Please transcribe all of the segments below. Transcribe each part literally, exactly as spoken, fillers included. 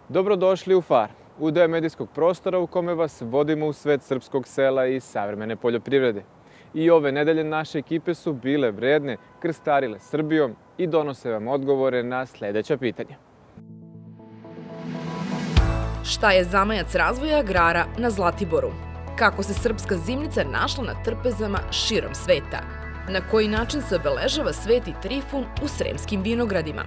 Dobrodošli u Far, udeo medijskog prostora u kome vas vodimo u svet srpskog sela i savremene poljoprivrede. I ove nedelje naše ekipe su bile vredne, krstarile Srbijom i donose vam odgovore na sledeća pitanja. Šta je zamajac razvoja agrara na Zlatiboru? Kako se srpska zimnica našla na trpezama širom sveta? Na koji način se obeležava Sveti Trifun u Sremskim vinogradima?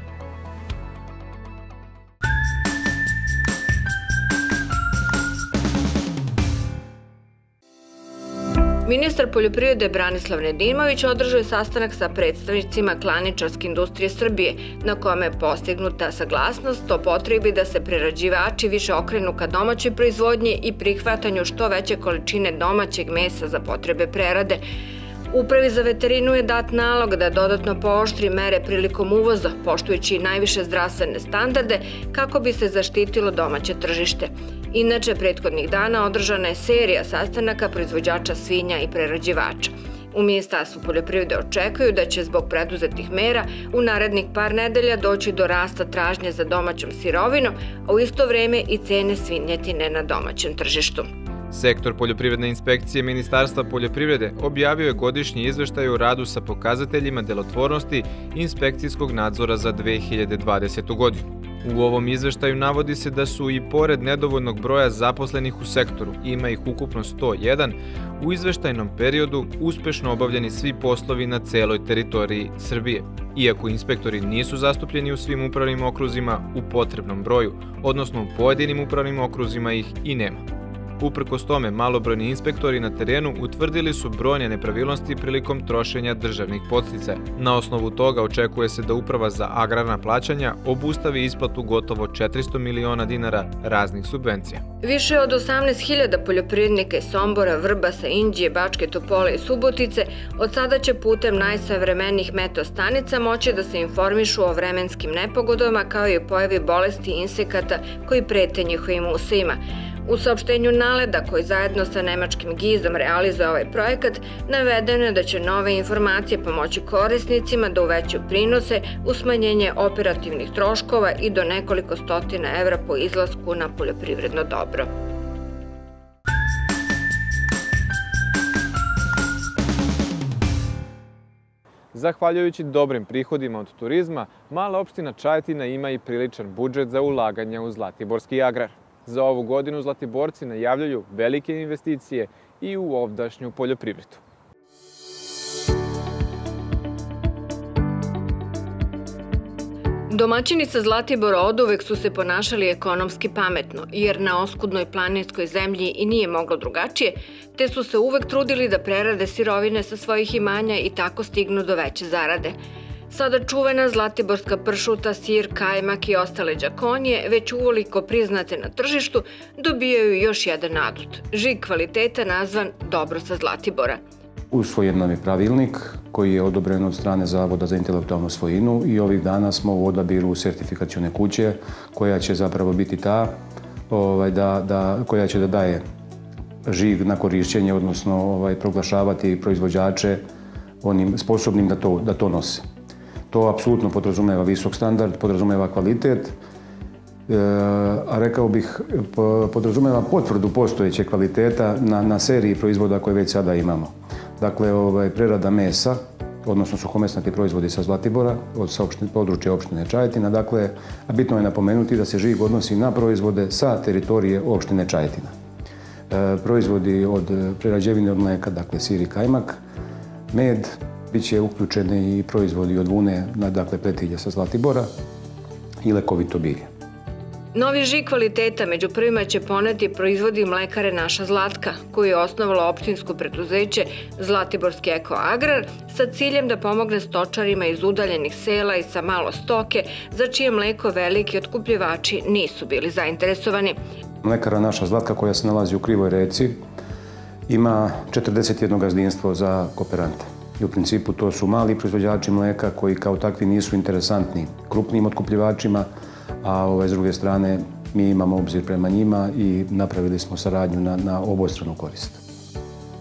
Ministar poljoprivrede Branislav Nedimović održao je sastanak sa predstavnicima klaničarske industrije Srbije, na kome je postignuta saglasnost o potrebi da se prerađivači više okrenu ka domaćoj proizvodnji i prihvatanju što veće količine domaćeg mesa za potrebe prerade. Upravi za veterinu je dat nalog da dodatno pooštri mere prilikom uvoza, poštujući najviše zdravstvene standarde kako bi se zaštitilo domaće tržište. Inače, prethodnih dana održana je serija sastanaka proizvođača svinja i prerađivača. U Ministarstvu poljoprivrede očekuju da će zbog preduzetih mera u narednih par nedelja doći do rasta tražnje za domaćom sirovinom, a u isto vreme i cene svinjetine na domaćem tržištu. Sektor poljoprivredne inspekcije Ministarstva poljoprivrede objavio je godišnji izveštaj o radu sa pokazateljima delotvornosti inspekcijskog nadzora za dve hiljade dvadesetu. godinu. U ovom izveštaju navodi se da su i pored nedovoljnog broja zaposlenih u sektoru, ima ih ukupno sto jedan, u izveštajnom periodu uspešno obavljeni svi poslovi na celoj teritoriji Srbije. Iako inspektori nisu zastupljeni u svim upravnim okruzima u potrebnom broju, odnosno u pojedinim upravnim okruzima ih i nema. Uprkos tome, malobrojni inspektori na terenu utvrdili su brojne nepravilnosti prilikom trošenja državnih podsticaja. Na osnovu toga očekuje se da Uprava za agrarna plaćanja obustavi isplatu gotovo četiristo miliona dinara raznih subvencija. Više od osamnaest hiljada poljoprivrednika iz Sombora, Vrbasa, Inđije, Bačke Topole i Subotice od sada će putem najsavremenijih meteostanica moći da se informišu o vremenskim nepogodama kao i o pojavi bolesti i insekata koji prete njihovim usevima. U saopštenju Naleda, koji zajedno sa nemačkim gizom realizuje ovaj projekat, navedeno je da će nove informacije pomoći korisnicima da uvećaju prinose u smanjenje operativnih troškova i do nekoliko stotina evra po izlasku na poljoprivredno dobro. Zahvaljujući dobrim prihodima od turizma, mala opština Čajetina ima i priličan budžet za ulaganje u zlatiborski agrar. Za ovu godinu Zlatiborci najavljuju velike investicije i u ovdašnju poljoprivredu. Domaćini sa Zlatibora oduvek su se ponašali ekonomski pametno, jer na oskudnoj planinskoj zemlji i nije moglo drugačije, te su se uvek trudili da prerade sirovine sa svojih imanja i tako stignu do veće zarade. Sada čuvena zlatiborska pršuta, sir, kajmak i ostale đakonije, već uvoliko priznate na tržištu, dobijaju još jedan adut. Žig kvaliteta nazvan Dobro sa Zlatibora. Usvojen nam je pravilnik koji je odobren od strane Zavoda za intelektualnu svojinu i ovih dana smo u odabiru sertifikacione kuće koja će zapravo biti ta ovaj, da, da, koja će da daje žig na korišćenje, odnosno ovaj, proglašavati proizvođače onim sposobnim da to, da to nose. To apsolutno podrazumeva visok standard, podrazumeva kvalitet, a rekao bih podrazumeva potvrdu postojećeg kvaliteta na, na seriji proizvoda koje već sada imamo. Dakle, ovaj, prerada mesa, odnosno suhomesnati proizvodi sa Zlatibora, od sa opštine, područja opštine Čajetina. Dakle, bitno je napomenuti da se žig odnosi na proizvode sa teritorije opštine Čajetina. E, proizvodi od prerađevine od mleka, dakle sir i kajmak, med, bit će uključeni i proizvodi od vune, dakle pletilje sa Zlatibora i lekovito bilje. Novi žig kvaliteta među prvima će poneti proizvodi mlekare Naša Zlatka, koju je osnovalo opštinsko preduzeće Zlatiborski ekoagrar sa ciljem da pomogne stočarima iz udaljenih sela i sa malo stoke, za čije mleko veliki otkupljivači nisu bili zainteresovani. Mlekara Naša Zlatka, koja se nalazi u Krivoj reci, ima četrdeset jedno gazdinstvo za kooperante. I u principu to su mali proizvođači mleka koji kao takvi nisu interesantni krupnim otkupljivačima, a ove, s druge strane mi imamo obzir prema njima i napravili smo saradnju na, na obostranu korist.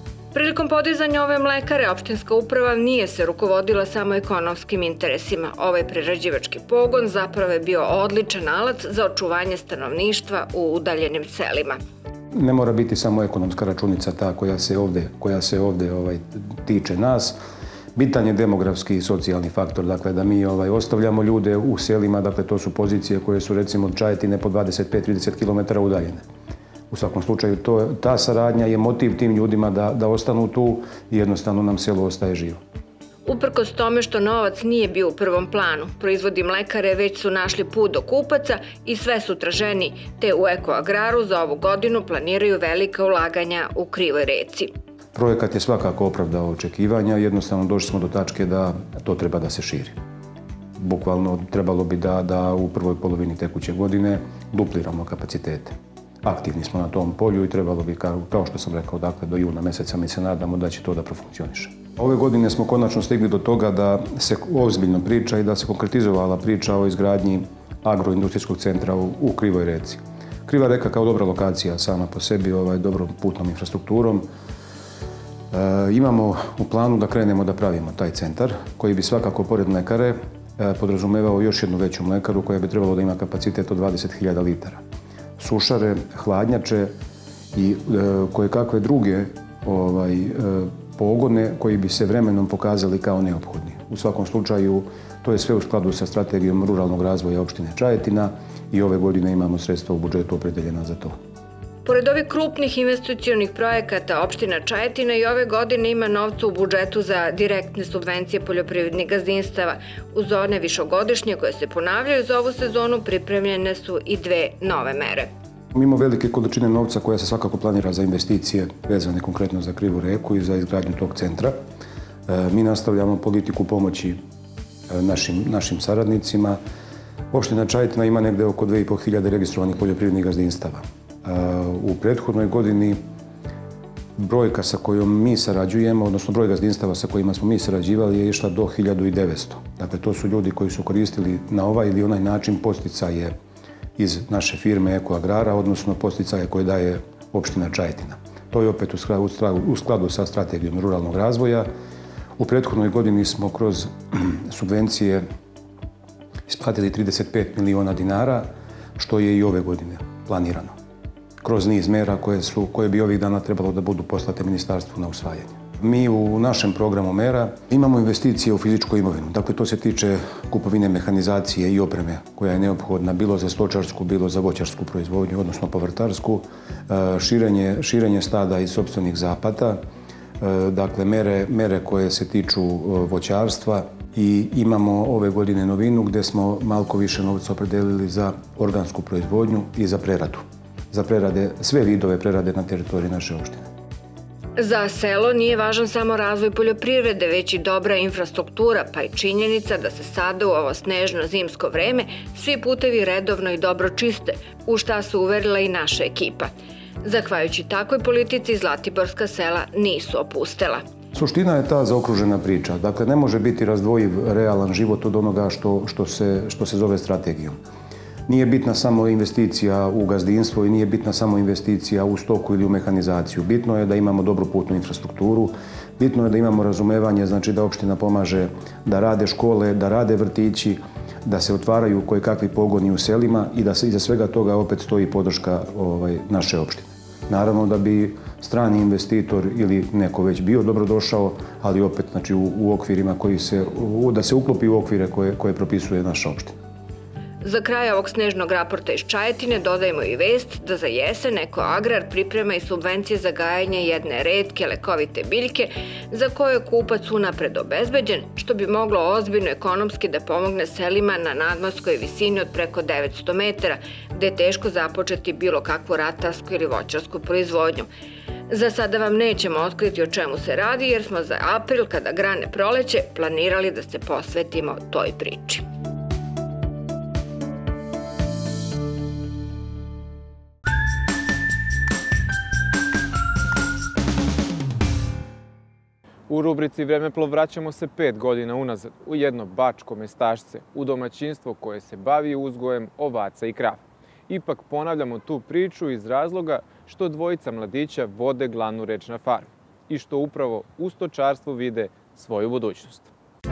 Prilikom podizanja ove mlekare, opštinska uprava nije se rukovodila samo ekonomskim interesima. Ovaj prerađivački pogon zapravo je bio odličan alat za očuvanje stanovništva u udaljenim selima. Ne mora biti samo ekonomska računica ta koja se ovde, koja se ovde ovaj, tiče nas. Bitan je demografski i socijalni faktor, dakle da mi ovaj, ostavljamo ljude u selima, dakle to su pozicije koje su recimo od Čajetine po dvadeset pet do trideset kilometara udaljene. U svakom slučaju to, ta saradnja je motiv tim ljudima da, da ostanu tu i jednostavno nam selo ostaje živo. Uprkos tome što novac nije bio u prvom planu, proizvodi mlekare već su našli put do kupaca i sve su traženi, te u Ekoagraru za ovu godinu planiraju velika ulaganja u Krivoj reci. Projekat je svakako opravdao očekivanja, jednostavno došli smo do tačke da to treba da se širi. Bukvalno trebalo bi da, da u prvoj polovini tekuće godine dupliramo kapacitete. Aktivni smo na tom polju i trebalo bi, kao, kao što sam rekao, dakle, do juna meseca mi se nadamo da će to da profunkcioniše. Ove godine smo konačno stigli do toga da se ozbiljno priča i da se konkretizovala priča o izgradnji agroindustrijskog centra u, u Krivoj reci. Kriva reka kao dobra lokacija sama po sebi, ovaj, dobrom putnom infrastrukturom. E, imamo u planu da krenemo da pravimo taj centar koji bi svakako pored mlekare e, podrazumevao još jednu veću mlekaru koja bi trebalo da ima kapacitet od dvadeset hiljada litara. Sušare, hladnjače i e, koje kakve druge ovaj, e, pogone koji bi se vremenom pokazali kao neophodni. U svakom slučaju, to je sve u skladu sa strategijom ruralnog razvoja opštine Čajetina i ove godine imamo sredstva u budžetu opredeljena za to. Pored ovih krupnih investicionih projekata, opština Čajetina i ove godine ima novca u budžetu za direktne subvencije poljoprivrednih gazdinstava. Uz one višegodišnje koje se ponavljaju za ovu sezonu pripremljene su i dve nove mere. Mimo velike količine novca koja se svakako planira za investicije vezane konkretno za Krivu reku i za izgradnju tog centra, mi nastavljamo politiku pomoći našim, našim saradnicima. Opština Čajetina ima negde oko dve i po hiljade registrovanih poljoprivrednih gazdinstava. U prethodnoj godini brojka sa kojom mi sarađujemo, odnosno broj gazdinstava sa kojima smo mi sarađivali je išla do hiljadu devetsto. Dakle, to su ljudi koji su koristili na ovaj ili onaj način posticaje iz naše firme Ekoagrara, odnosno posticaje koje daje opština Čajetina. To je opet u skladu sa strategijom ruralnog razvoja. U prethodnoj godini smo kroz subvencije isplatili trideset pet miliona dinara, što je i ove godine planirano, kroz niz mera koje, su, koje bi ovih dana trebalo da budu poslate ministarstvu na usvajanje. Mi u našem programu mera imamo investicije u fizičku imovinu. Dakle, to se tiče kupovine mehanizacije i opreme koja je neophodna bilo za stočarsku, bilo za voćarsku proizvodnju, odnosno povrtarsku, širenje, širenje stada iz sopstvenih zapata, dakle, mere, mere koje se tiču voćarstva i imamo ove godine novinu gde smo malko više novca opredelili za organsku proizvodnju i za preradu. Za prerade, sve vidove prerade na teritoriji naše opštine. Za selo nije važan samo razvoj poljoprivrede, već i dobra infrastruktura, pa i činjenica da se sada u ovo snežno zimsko vreme svi putevi redovno i dobro čiste, u šta se uverila i naša ekipa. Zahvaljujući takvoj politici, zlatiborska sela nisu opustela. Suština je ta zaokružena priča. Dakle, ne može biti razdvojiv realan život od onoga što, što, se, što se zove strategijom. Nije bitna samo investicija u gazdinstvo i nije bitna samo investicija u stoku ili u mehanizaciju. Bitno je da imamo dobru putnu infrastrukturu, bitno je da imamo razumevanje, znači da opština pomaže da rade škole, da rade vrtići, da se otvaraju kojekakvi pogoni u selima i da se iza svega toga opet stoji podrška ovaj, naše opštine. Naravno da bi strani investitor ili neko već bio dobrodošao, ali opet znači, u, u okvirima koji se, u, da se uklopi u okvire koje, koje propisuje naša opština. Za kraj ovog snežnog raporta iz Čajetine dodajemo i vest da za jesen Ekoagrar priprema i subvencije za gajanje jedne retke lekovite biljke za koju je kupac unapred obezbeđen, što bi moglo ozbiljno ekonomski da pomogne selima na nadmorskoj visini od preko devetsto metara, gde je teško započeti bilo kakvu ratarsku ili voćarsku proizvodnju. Za sada vam nećemo otkriti o čemu se radi, jer smo za april, kada grane proleće, planirali da se posvetimo toj priči. U rubrici Vremeplov vraćamo se pet godina unazad u jedno bačko mestašce, u domaćinstvo koje se bavi uzgojem ovaca i krava. Ipak ponavljamo tu priču iz razloga što dvojica mladića vode glavnu reč na farmi. i što upravo u stočarstvu vide svoju budućnost.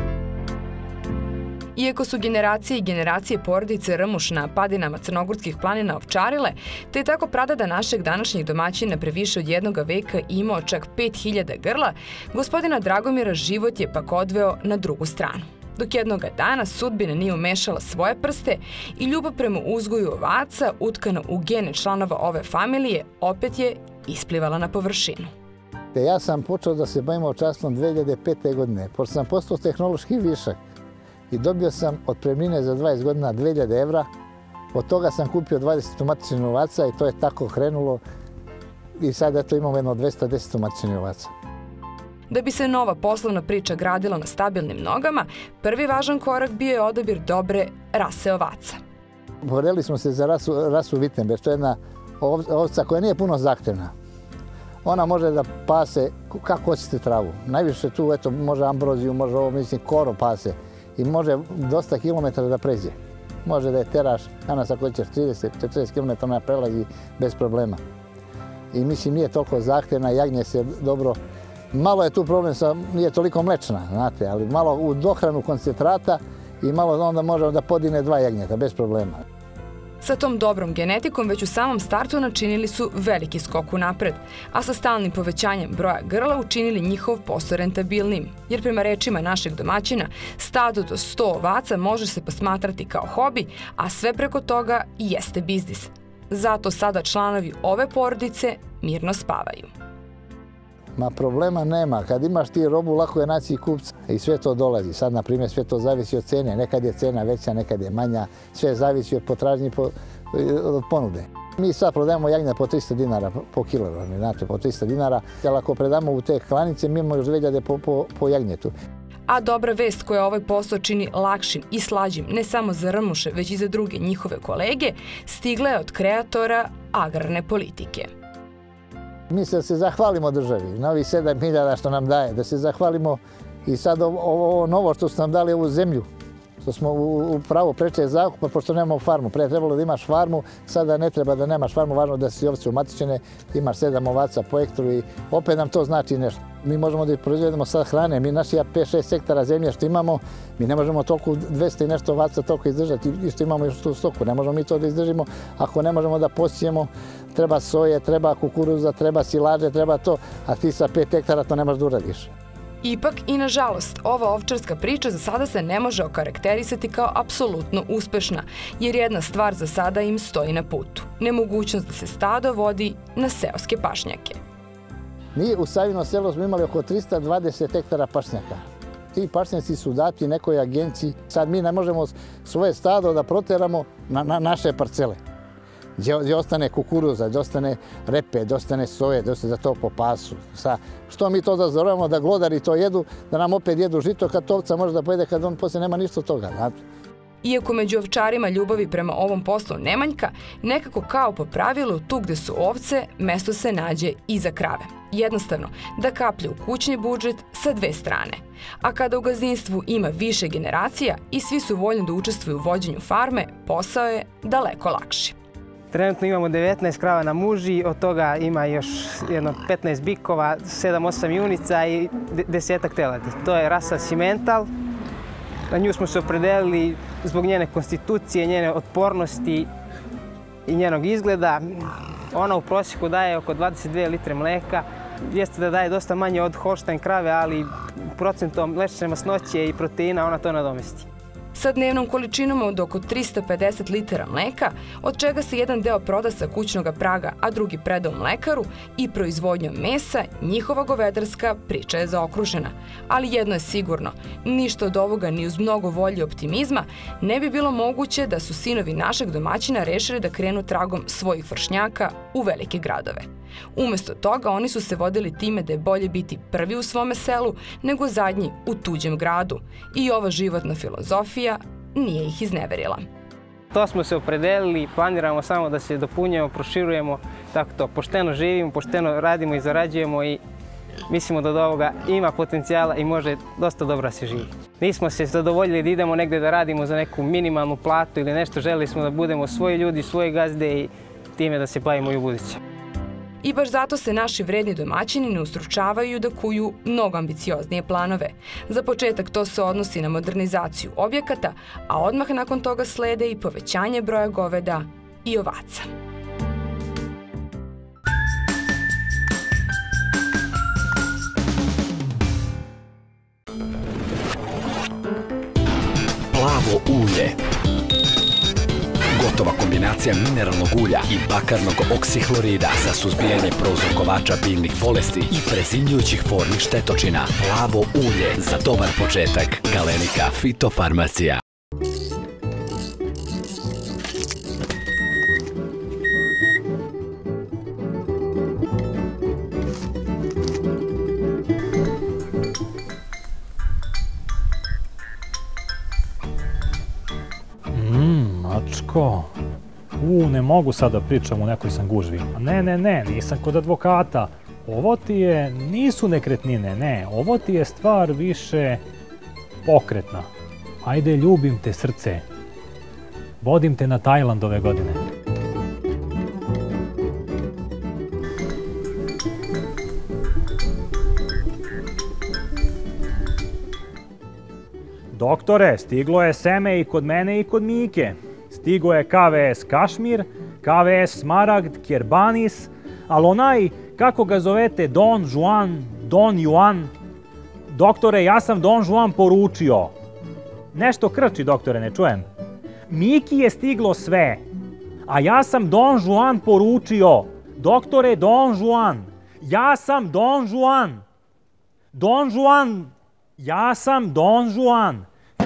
Iako su generacije i generacije porodice Rmuš na padinama crnogorskih planina ovčarile, te je tako pradeda našeg današnjeg domaćina pre više od jednoga veka imao čak pet hiljada grla, gospodina Dragomira život je pak odveo na drugu stranu. Dok jednoga dana sudbina nije umešala svoje prste i ljubav prema uzgoju ovaca, utkana u gene članova ove familije, opet je isplivala na površinu. Ja sam počeo da se bavim ovčarstvom dve hiljade pete. godine, pošto sam postao tehnološki višak i dobio sam otpremnine za dvadeset godina dve hiljade evra. Od toga sam kupio dvadeset umatičenih ovaca i to je tako krenulo i sad eto imamo jedno dvesta deset umatičenih ovaca. Da bi se nova poslovna priča gradila na stabilnim nogama, prvi važan korak bio je odabir dobre rase ovaca. Boreli smo se za rasu, rasu Wittenberg, to je jedna ovca koja nije puno zahtevna. Ona može da pase kako hoćete travu. Najviše tu eto, može ambroziju, može ovo, mislim, koro pase i može dosta kilometara da pređe. Može da je teraš, danas ako ćeš trideset do četrdeset kilometara ona prelazi bez problema. I mislim, nije toliko zahtevna, jagnje se dobro. Malo je tu problem, sa, nije toliko mlečna, znate, ali malo u dohranu koncentrata i malo onda može da podine dva jagnjeta, bez problema. Sa tom dobrom genetikom već u samom startu načinili su veliki skok unapred, a sa stalnim povećanjem broja grla učinili njihov posao rentabilnim, jer prema rečima našeg domaćina, stado do sto ovaca može se posmatrati kao hobi, a sve preko toga i jeste biznis. Zato sada članovi ove porodice mirno spavaju. Ma problema nema, kad imaš ti robu lako je naći kupca i sve to dolazi. Sad na primjer sve to zavisi od cene, nekad je cena veća, nekad je manja, sve zavisi od potražnje od ponude. Mi sad prodajemo jagnjeta po trista dinara po kilogramu, znate, po trista dinara, ali ako predamo u te klanice mi imamo još dve hiljade po, po, po jagnjetu. A dobra vest koja ovaj posao čini lakšim i slađim ne samo za Rmuše, već i za druge njihove kolege, stigla je od kreatora agrarne politike. Mislim da se zahvalimo državi na ovih sedam hiljada što nam daje, da se zahvalimo i sad ovo, ovo novo što su nam dali ovu zemlju, što smo u, u pravo preče zakupa, pošto nemamo farmu. Pre trebalo da imaš farmu, sada ne treba da nemaš farmu, važno da si ovce umatičene, imaš sedam ovaca po hektaru i opet nam to znači nešto. Mi možemo da proizvedemo sad hrane, mi naši pet šest hektara zemlje što imamo, mi ne možemo toliko dvesta i nešto ovaca toliko izdržati i što imamo još tu stoku. Ne možemo mi to da izdržimo ako ne možemo da posijemo, treba soje, treba kukuruza, treba silaže, treba to, a ti sa pet hektara to ne možeš da uradiš. Ipak i nažalost, ova ovčarska priča za sada se ne može okarakterisati kao apsolutno uspešna, jer jedna stvar za sada im stoji na putu. Nemogućnost da se stado vodi na seoske pašnjake. Mi u Savino selu smo imali oko trista dvadeset hektara pašnjaka. Ti pašnjaci su dati nekoj agenciji. Sad mi ne možemo svoje stado da proteramo na, na naše parcele. Gdje ostane kukuruza, gdje ostane repe, gdje ostane soje, gdje ostane za to po pasu. Sa, što mi to da zoramo, da glodari to jedu, da nam opet jedu žito kad to ovca može da pojede, kad on poslije nema ništa od toga. Znate? Iako među ovčarima ljubavi prema ovom poslu ne manjka, nekako kao po pravilu tu gde su ovce, mesto se nađe i za krave. Jednostavno, da kaplje u kućni budžet sa dve strane. A kada u gazdinstvu ima više generacija i svi su voljni da učestvuju u vođenju farme, posao je daleko lakši. Trenutno imamo devetnaest krava na muži, od toga ima još jedno petnaest bikova, sedam osam junica i desetak teladi. To je rasa Simmental. Na nju smo se opredelili zbog njene konstitucije, njene otpornosti i njenog izgleda. Ona u prosjeku daje oko dvadeset dve litre mleka. Jeste da daje dosta manje od Holstein krave, ali procentom mlečne masnoće i proteina ona to nadomesti. Sa dnevnom količinom od oko trista pedeset litara mleka, od čega se jedan deo proda sa kućnog praga, a drugi preda u mlekaru, i proizvodnjom mesa, njihova govedarska priča je zaokružena. Ali jedno je sigurno, ništa od ovoga ni uz mnogo volje i optimizma ne bi bilo moguće da su sinovi našeg domaćina rešili da krenu tragom svojih vršnjaka u velike gradove. Umesto toga, oni su se vodili time da je bolje biti prvi u svome selu nego zadnji u tuđem gradu. I ova životna filozofija nije ih izneverila. To smo se opredelili, planiramo samo da se dopunjujemo, proširujemo, tako to, pošteno živimo, pošteno radimo i zarađujemo i mislimo da od ovoga ima potencijala i može dosta dobro da se živi. Nismo se zadovoljili da idemo negde da radimo za neku minimalnu platu ili nešto, želeli smo da budemo svoji ljudi, svoji gazde i time da se bavimo i u buduće. I baš zato se naši vredni domaćini ne ustručavaju da kuju mnogo ambicioznije planove. Za početak to se odnosi na modernizaciju objekata, a odmah nakon toga slede i povećanje broja goveda i ovaca. Plavo ulje. Gotova kombinacija mineralnog ulja i bakarnog oksihlorida za suzbijanje prouzrokovača biljnih bolesti i prezimljujućih formi štetočina. Plavo ulje za dobar početak. Galenika Fitofarmacija. Mačko, u, ne mogu sad da pričam u nekoj sam gužvi. Ne, ne, ne, nisam kod advokata. Ovo ti je, nisu nekretnine, ne, ovo ti je stvar više pokretna. Ajde, ljubim te srce. Vodim te na Tajland ove godine. Doktore, stiglo je seme i kod mene i kod Mike. Stigo je K V S Kašmir, K V S Smaragd, Kerbanis, ali onaj, kako ga zovete, Don Juan, Don Juan. Doktore, ja sam Don Juan poručio. Nešto krči, doktore, ne čujem. Miki je stiglo sve, a ja sam Don Juan poručio. Doktore, Don Juan, ja sam Don Juan. Don Juan, ja sam Don Juan.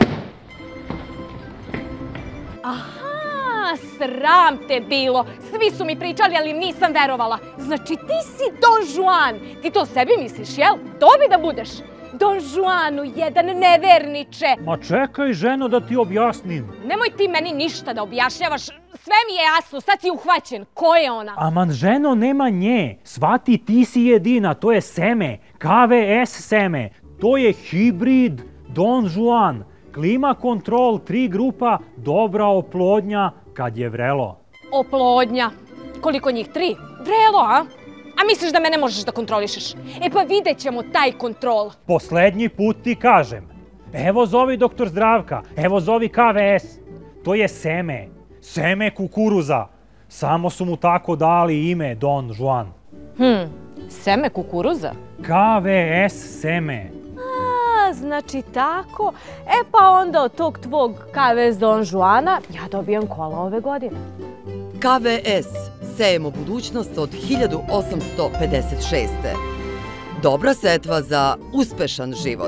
Aha, sram te bilo. Svi su mi pričali, ali im nisam verovala. Znači ti si Don Juan. Ti to sebi misliš, jel? To bi da budeš. Don Juanu, jedan neverniče. Ma čekaj, ženo, da ti objasnim. Nemoj ti meni ništa da objašnjavaš. Sve mi je jasno, sad si uhvaćen. Ko je ona? Aman, ženo, nema nje. Svati, ti si jedina, to je seme. K V S seme. To je hibrid Don Juan. Klima kontrol, tri grupa, dobra oplodnja kad je vrelo. Oplodnja? Koliko njih? Tri? Vrelo, a? A misliš da mene možeš da kontrolišeš? E pa vidjet ćemo taj kontrol. Poslednji put ti kažem. Evo zovi doktor Zdravka, evo zovi K V S. To je seme. Seme kukuruza. Samo su mu tako dali ime Don Juan. Hm, seme kukuruza? K V S seme. Znači tako. E pa onda od tog tvog K V S Don Juana ja dobijam kola ove godine. K V S. Sejemo budućnost od hiljadu osamsto pedeset šeste. Dobra setva za uspešan život.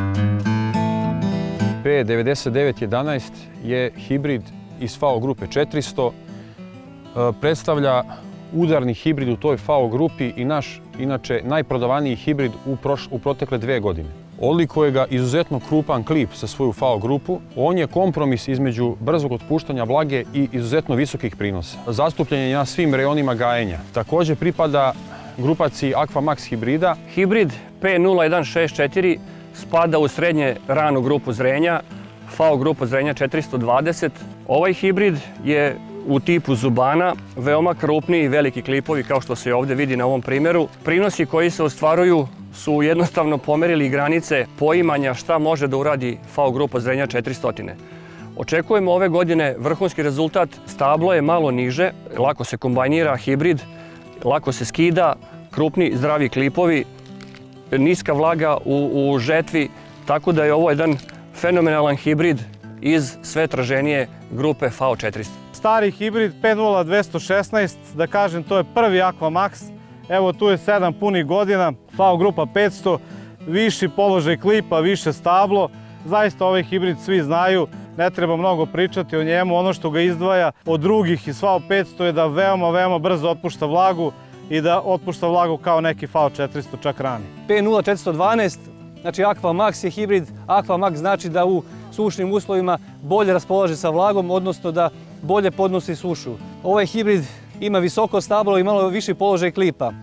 P devedeset devet jedanaest je hibrid iz F A O grupe četiristo. Predstavlja udarni hibrid u toj F A O grupi i naš, inače, najprodavaniji hibrid u, proš, u protekle dve godine. Odlikuje ga izuzetno krupan klip sa svoju F A O grupu. On je kompromis između brzog otpuštanja vlage i izuzetno visokih prinosa. Zastupljen je na svim rejonima gajenja. Također pripada grupaciji Aquamax hibrida. Hibrid P nula jedan šest četiri spada u srednje ranu grupu zrenja, F A O grupu zrenja četiristo dvadeset. Ovaj hibrid je u tipu zubana, veoma krupni i veliki klipovi kao što se ovdje vidi na ovom primjeru. Prinosi koji se ostvaruju su jednostavno pomerili granice poimanja šta može da uradi F A O grupa zrenja četiristo. Očekujemo ove godine vrhunski rezultat, stablo je malo niže, lako se kombajnira hibrid, lako se skida, krupni zdravi klipovi, niska vlaga u, u žetvi, tako da je ovo jedan fenomenalan hibrid iz sve traženije grupe F A O četiristo. Stari hibrid P nula dvesta šesnaest, da kažem, to je prvi Aquamax. Evo tu je sedam punih godina, F A O grupa petsto, viši položaj klipa, više stablo. Zaista ovaj hibrid svi znaju, ne treba mnogo pričati o njemu. Ono što ga izdvaja od drugih iz F A O petsto je da veoma, veoma brzo otpušta vlagu i da otpušta vlagu kao neki F A O četiristo čak rani. P nula četiristo dvanaest, znači Aquamax je hibrid. Aquamax znači da u sušnim uslovima bolje raspolaže sa vlagom, odnosno da bolje podnosi sušu. Ovaj hibrid ima visoko stablo i malo viši položaj klipa.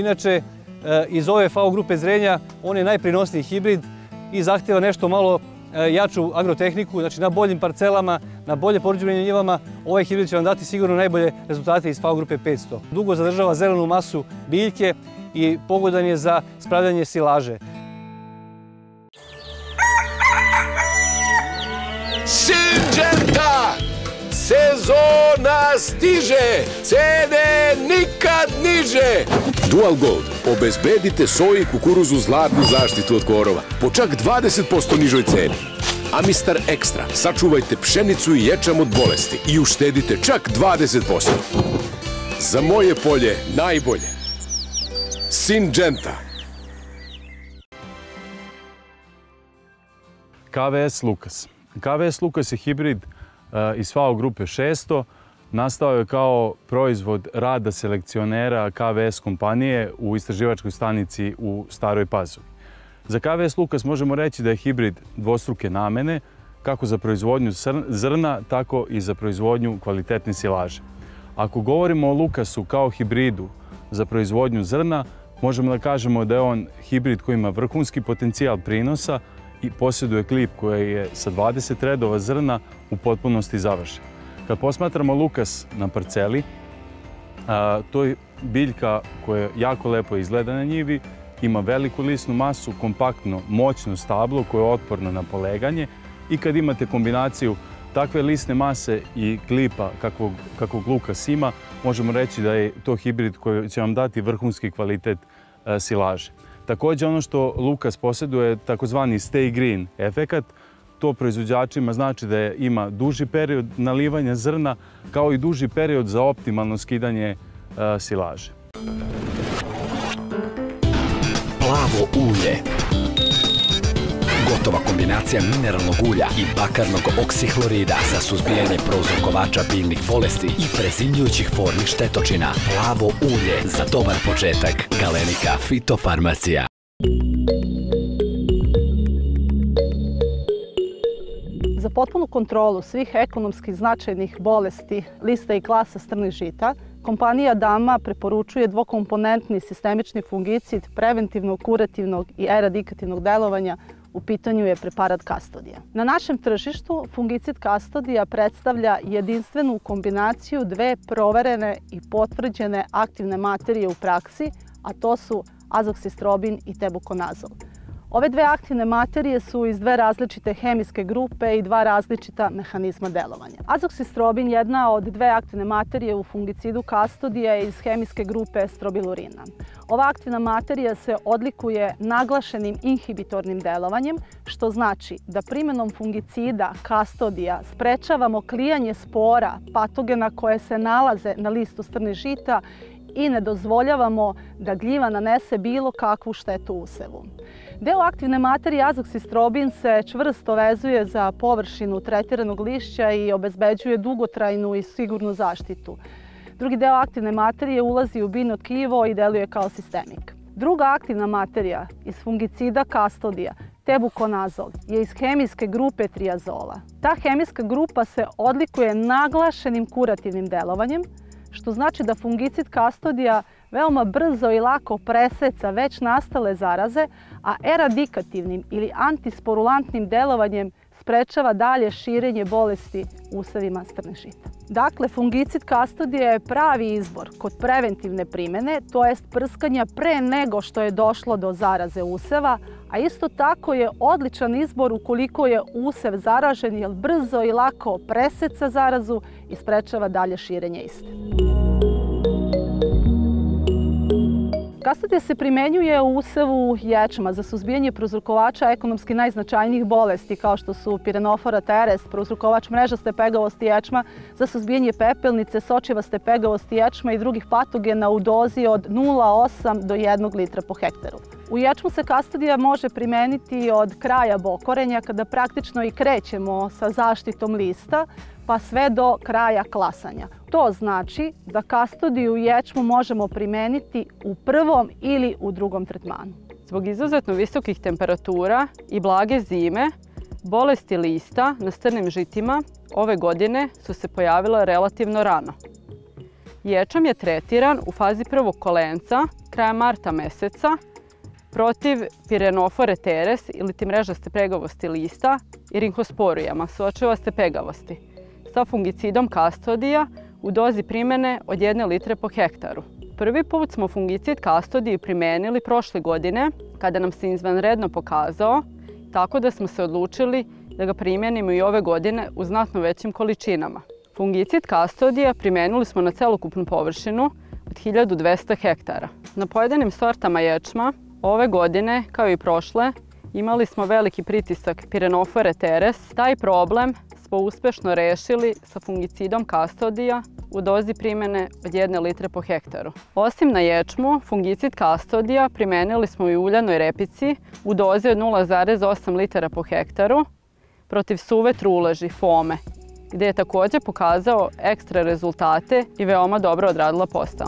Inače, iz ove F A O grupe zrenja on je najprinosniji hibrid i zahtjeva nešto malo jaču agrotehniku, znači na boljim parcelama, na bolje porđenim njivama, ovaj hibrid će vam dati sigurno najbolje rezultate iz F A O grupe petsto. Dugo zadržava zelenu masu biljke i pogodan je za spravljanje silaže. Syngenta! Sezona stiže! Cene nikad niže! Dual Gold. Obezbedite soji i kukuruzu zlatnu zaštitu od korova po čak dvadeset posto nižoj ceni. Amistar Extra. Sačuvajte pšenicu i ječam od bolesti i uštedite čak dvadeset posto. Za moje polje najbolje. Syngenta. K V S Lukas. K V S Lukas je hibrid iz F A O grupe šesto. Nastao je kao proizvod rada selekcionera K V S kompanije u istraživačkoj stanici u Staroj Pazovi. Za K V S Lukas možemo reći da je hibrid dvostruke namene, kako za proizvodnju zrna, tako i za proizvodnju kvalitetne silaže. Ako govorimo o Lukasu kao hibridu za proizvodnju zrna, možemo da kažemo da je on hibrid koji ima vrhunski potencijal prinosa i posjeduje klip koji je sa dvadeset redova zrna u potpunosti završen. Kad posmatramo Lukas na parceli, to je biljka koja jako lepo izgleda na njivi, ima veliku lisnu masu, kompaktno, moćno stablo koje je otporno na poleganje i kad imate kombinaciju takve lisne mase i klipa kakvog, kakvog Lukas ima, možemo reći da je to hibrid koji će vam dati vrhunski kvalitet silaže. Također ono što Lukas posjeduje je takozvani stay green efekat. To proizvođačima znači da ima duži period nalivanja zrna kao i duži period za optimalno skidanje silaže. Plavo ulje. Gotova kombinacija mineralnog ulja i bakarnog oksihlorida za suzbijanje prouzrokovača biljnih bolesti i prezimljujućih formi štetočina. Plavo ulje za dobar početak. Galenika Fitofarmacija. Za potpunu kontrolu svih ekonomski značajnih bolesti lista i klasa strnih žita, kompanija Dama preporučuje dvokomponentni sistemični fungicid preventivnog, kurativnog i eradikativnog delovanja. U pitanju je preparat Kastodija. Na našem tržištu fungicid Kastodija predstavlja jedinstvenu kombinaciju dve proverene i potvrđene aktivne materije u praksi, a to su azoksistrobin i tebukonazol. Ove dve aktivne materije su iz dve različite hemijske grupe i dva različita mehanizma delovanja. Azoksistrobin, jedna od dve aktivne materije u fungicidu Kastodija, je iz hemijske grupe strobilurina. Ova aktivna materija se odlikuje naglašenim inhibitornim delovanjem, što znači da primjenom fungicida Kastodija sprečavamo klijanje spora patogena koje se nalaze na listu strnih žita i ne dozvoljavamo da gljiva nanese bilo kakvu štetu usevu. Deo aktivne materije azoksistrobin se čvrsto vezuje za površinu tretiranog lišća i obezbeđuje dugotrajnu i sigurnu zaštitu. Drugi deo aktivne materije ulazi u biljno tkivo i deluje kao sistemik. Druga aktivna materija iz fungicida Kastodija, tebukonazol, je iz hemijske grupe triazola. Ta hemijska grupa se odlikuje naglašenim kurativnim delovanjem, što znači da fungicid Kastodija veoma brzo i lako preseca već nastale zaraze, a eradikativnim ili antisporulantnim delovanjem sprečava dalje širenje bolesti usevima strnih žita. Dakle, fungicid Kastodija je pravi izbor kod preventivne primjene, to jest prskanja pre nego što je došlo do zaraze useva, a isto tako je odličan izbor ukoliko je usev zaražen, jer brzo i lako preseca zarazu i sprečava dalje širenje iste. Kastodija se primenjuje u usevu ječma za suzbijanje prouzrokovača ekonomski najznačajnijih bolesti kao što su Pyrenofora teres, prouzrokovač mrežaste pegavosti ječma, za suzbijanje pepelnice, sočivaste pegavosti ječma i drugih patogena u dozi od nula zarez osam do jednog litra po hektaru. U ječmu se Kastodija može primeniti od kraja bokorenja, kada praktično i krećemo sa zaštitom lista, pa sve do kraja klasanja. To znači da Kastodiju u ječmu možemo primeniti u prvom ili u drugom tretmanu. Zbog izuzetno visokih temperatura i blage zime, bolesti lista na strnim žitima ove godine su se pojavile relativno rano. Ječam je tretiran u fazi prvog kolenca kraja marta meseca protiv Pyrenofore teres ili ti mrežaste pegavosti lista i rinhosporijama, sočivaste pegavosti, sa fungicidom Kastodija u dozi primjene od jedne litre po hektaru. Prvi put smo fungicid Kastodiju primenili prošle godine, kada nam se izvanredno pokazao, tako da smo se odlučili da ga primjenimo i ove godine u znatno većim količinama. Fungicid Kastodija primenili smo na celokupnu površinu od hiljadu dvesta hektara. Na pojedinim sortama ječma ove godine, kao i prošle, imali smo veliki pritisak Pyrenofore teres. Taj problem smo uspešno rešili sa fungicidom Kastodija u dozi primjene od jedne litre po hektaru. Osim na ječmu, fungicid Kastodija primenili smo i u uljanoj repici u dozi od nula zarez osam litara po hektaru protiv suve truleži, fome, gde je također pokazao ekstra rezultate i veoma dobro odradila posao.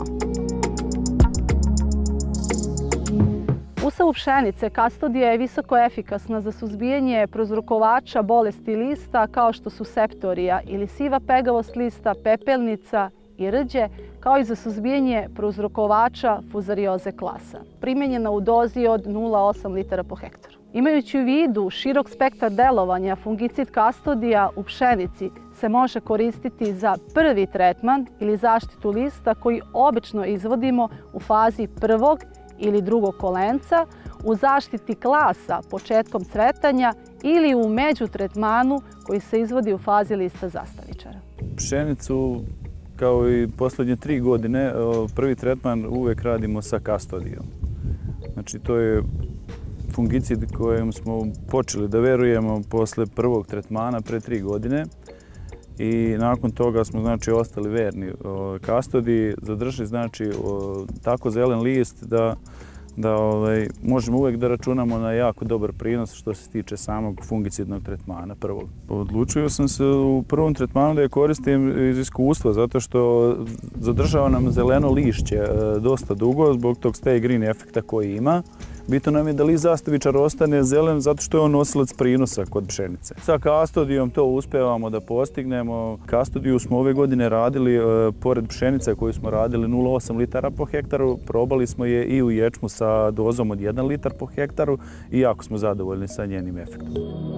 U usavu pšenice Kastodija je visoko efikasna za suzbijanje prouzrokovača bolesti lista kao što su septorija ili siva pegavost lista, pepelnica i rđe, kao i za suzbijanje prouzrokovača fuzarioze klasa, primenjena u dozi od nula zarez osam litara po hektaru. Imajući u vidu širok spektar delovanja, fungicid Kastodija u pšenici se može koristiti za prvi tretman ili zaštitu lista koji obično izvodimo u fazi prvog ili drugog kolenca, u zaštiti klasa početkom cvetanja ili u međutretmanu koji se izvodi u fazi lista zastavičara. Pšenicu, kao i posljednje tri godine, prvi tretman uvek radimo sa Kastodijom. Znači, to je fungicid kojem smo počeli da verujemo posle prvog tretmana pre tri godine i nakon toga smo znači ostali verni Kastodiji, zadržali znači tako zelen list da da ovaj, možemo uvek da računamo na jako dobar prinos što se tiče samog fungicidnog tretmana prvog. Odlučio sam se u prvom tretmanu da je koristim iz iskustva zato što zadržava nam zeleno lišće dosta dugo zbog tog stay green efekta koji ima. Bitno nam je da list zastavičar ostane zelen zato što je on nosilac prinosa kod pšenice. Sa Kastodijom to uspevamo da postignemo. Kastodiju smo ove godine radili, e, pored pšenice koju smo radili nula zarez osam litara po hektaru, probali smo je i u ječmu sa dozom od jedan litar po hektaru i jako smo zadovoljni sa njenim efektom.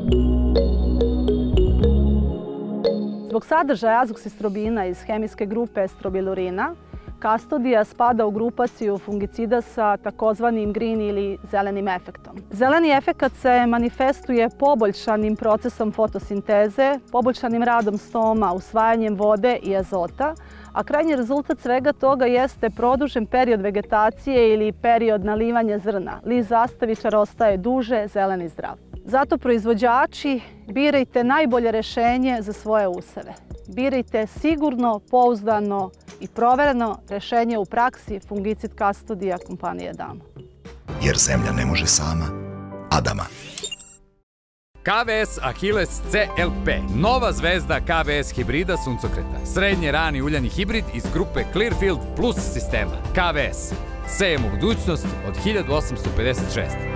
Zbog sadržaja azoksistrobina iz hemijske grupe estrobilurina, Kastodija spada u grupaciju fungicida sa takozvanim green ili zelenim efektom. Zeleni efekat se manifestuje poboljšanim procesom fotosinteze, poboljšanim radom stoma, usvajanjem vode i azota, a krajnji rezultat svega toga jeste produžen period vegetacije ili period nalivanja zrna. List zastavičar ostaje duže, zelen i zdrav. Zato proizvođači, birajte najbolje rešenje za svoje useve. Birajte sigurno, pouzdano i provereno rešenje u praksi fungicid Kastodija kompanije Dama. Jer zemlja ne može sama, Adama. K V S Achilles C L P, nova zvezda K V S hibrida suncokreta. Srednje rani uljani hibrid iz grupe Clearfield Plus sistema. K V S. Sejemo budućnost od hiljadu osamsto pedeset šeste.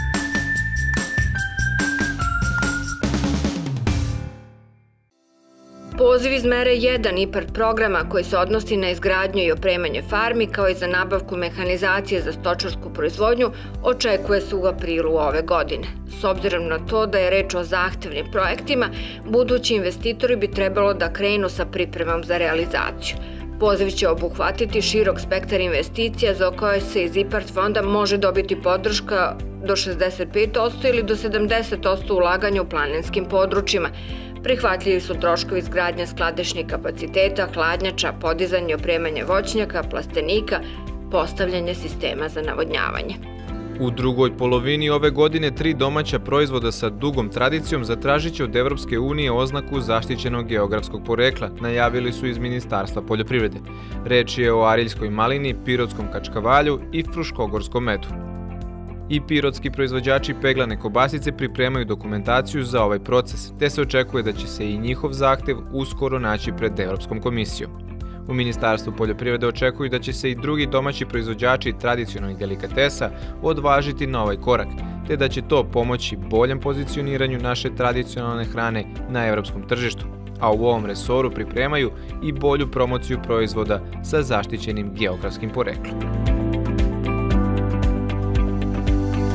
Poziv iz mere jedan I P A R D programa koji se odnosi na izgradnju i opremanje farmi kao i za nabavku mehanizacije za stočarsku proizvodnju očekuje se u aprilu ove godine. S obzirom na to da je reč o zahtevnim projektima, budući investitori bi trebalo da krenu sa pripremom za realizaciju. Poziv će obuhvatiti širok spektar investicija za koje se iz I P A R D fonda može dobiti podrška do šezdeset pet posto ili do sedamdeset posto ulaganja u planinskim područjima. Prihvatljivi su troškovi izgradnje skladišnih kapaciteta, hladnjača, podizanje i opremanje voćnjaka, plastenika, postavljanje sistema za navodnjavanje. U drugoj polovini ove godine tri domaća proizvoda sa dugom tradicijom zatražit će od Evropske unije oznaku zaštićenog geografskog porekla, najavili su iz Ministarstva poljoprivrede. Reč je o ariljskoj malini, pirotskom kačkavalju i fruškogorskom medu. I pirotski proizvođači peglane kobasice pripremaju dokumentaciju za ovaj proces, te se očekuje da će se i njihov zahtev uskoro naći pred Evropskom komisijom. U Ministarstvu poljoprivrede očekuju da će se i drugi domaći proizvođači tradicionalnih delikatesa odvažiti na ovaj korak, te da će to pomoći boljem pozicioniranju naše tradicionalne hrane na evropskom tržištu, a u ovom resoru pripremaju i bolju promociju proizvoda sa zaštićenim geografskim poreklom.